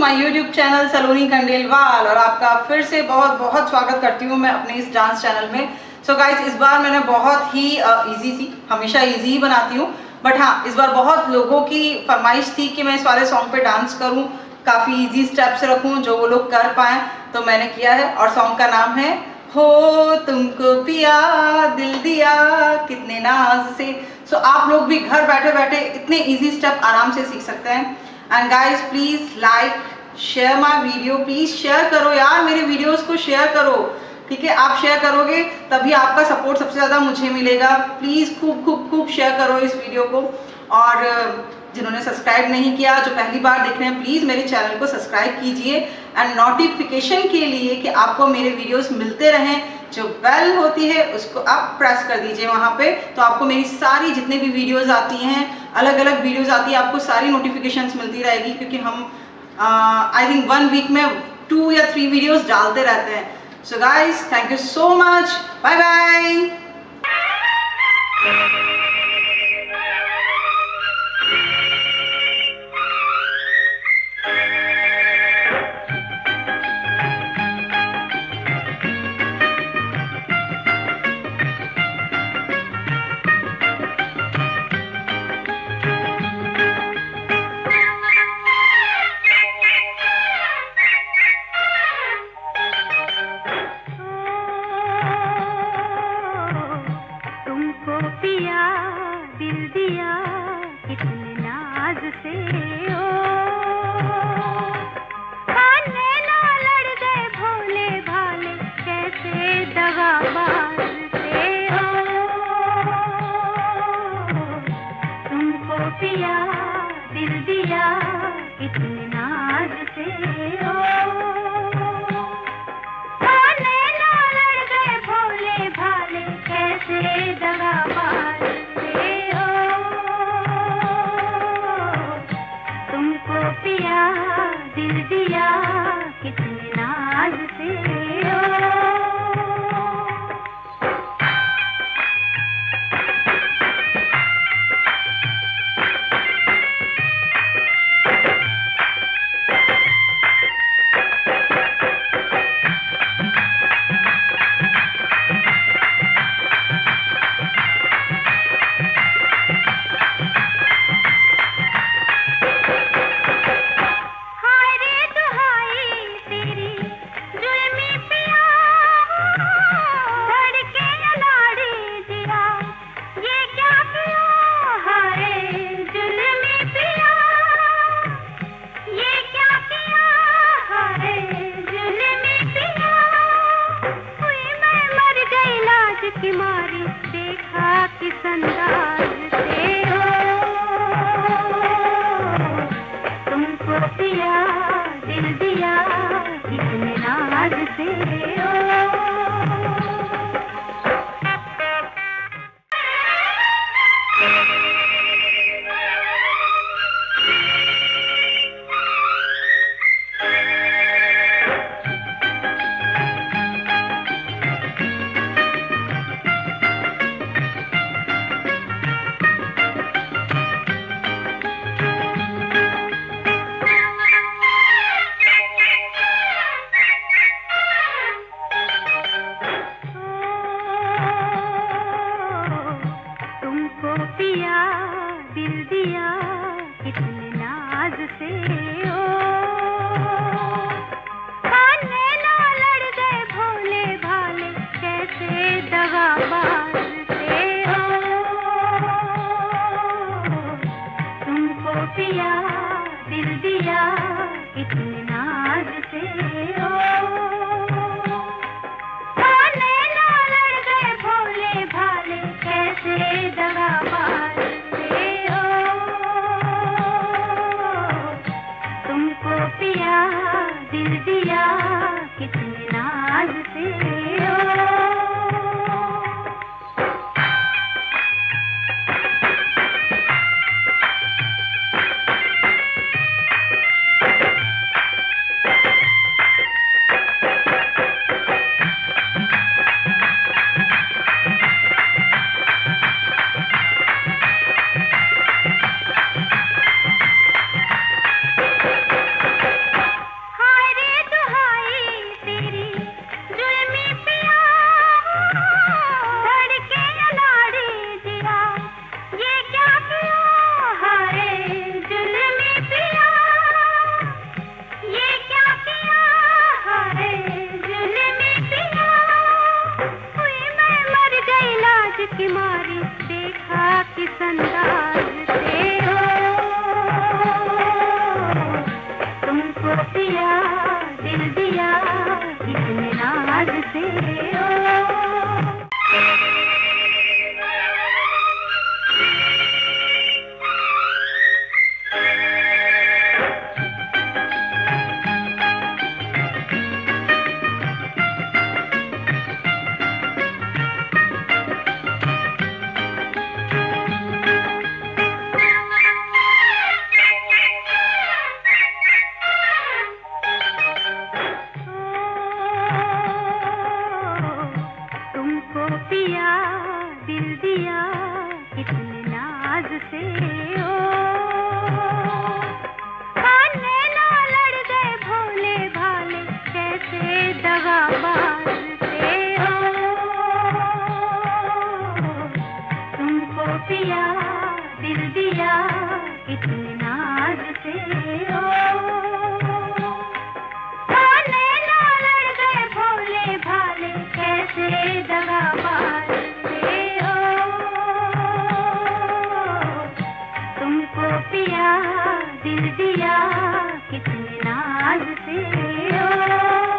My YouTube channel Saloni Khandelwal और आपका फिर से बहुत बहुत स्वागत करती हूँ मैं अपने इस डांस चैनल में। सो गाइस, इस बार मैंने बहुत ही इजी सी, हमेशा इजी ही बनाती हूँ, बट हाँ इस बार बहुत लोगों की फरमाइश थी कि मैं इस वाले सॉन्ग पे डांस करूँ, काफ़ी इजी स्टेप्स रखूँ जो वो लोग कर पाएँ, तो मैंने किया है। और सॉन्ग का नाम है हो तुमको पिया दिल दिया कितने नाज से। सो आप लोग भी घर बैठे बैठे इतने इजी स्टेप आराम से सीख सकते हैं। And guys please like share my video, please share करो यार, मेरे वीडियोस को शेयर करो, ठीक है। आप शेयर करोगे तभी आपका सपोर्ट सबसे ज़्यादा मुझे मिलेगा। प्लीज़ खूब खूब खूब शेयर करो इस वीडियो को। और जिन्होंने सब्सक्राइब नहीं किया, जो पहली बार देख रहे हैं, प्लीज़ मेरे चैनल को सब्सक्राइब कीजिए एंड नोटिफिकेशन के लिए कि आपको मेरे वीडियोस मिलते रहें, जो बेल होती है उसको आप प्रेस कर दीजिए वहाँ पे, तो आपको मेरी सारी जितने भी वीडियोस आती हैं, अलग अलग वीडियोस आती है, आपको सारी नोटिफिकेशंस मिलती रहेगी, क्योंकि हम आई थिंक 1 वीक में 2 या 3 वीडियोस डालते रहते हैं। So guys, thank you so much. Bye bye. पिया दिल दिया कितने नाज से ओ, कान्हे ना लड़ गए भोले भाले कैसे दगाबाज से ओ, तुमको पिया दिल दिया कितने नाज से ओ, कान्हे ना लड़ गए भोले भाले कैसे दगाबाज से ओ, तुमको पिया दिल दिया कितने नाज से ओ। की मारी देखा किस अंदाज से हो, तुमको पिया दिल दिया कितने नाज से हो। पिया दिल दिया कितने नाज से ओ, कान्हे ना लड़ गए भोले भाले कैसे दगाबाज से ओ, तुमको पिया दिल दिया कितने नाज से ओ, कान्हे ना लड़ गए भोले भाले कैसे दगाबाज से ओ, तुमको पिया दिल दिया कितने नाज से ओ। ओ कान्हे ना लड़ गए भोले भाले कैसे दगाबाज से ओ तुमको पिया दिल दिया कितने नाज से ओ कान्हे ना लड़ गए भोले भाले कैसे दगाबाज से ओ तुमको पिया दिल दिया कितने नाज से ओ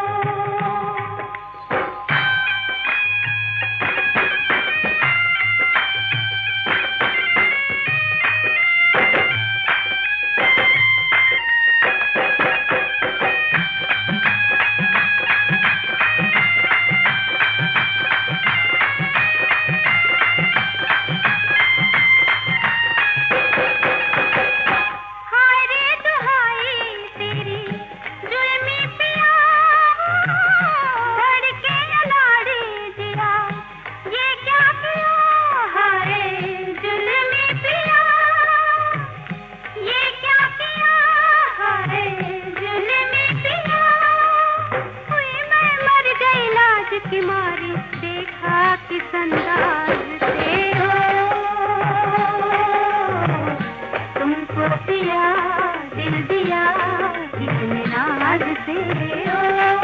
की मारी देखा किस अंदाज से हो तुमको पिया दिल दिया कितने नाज से हो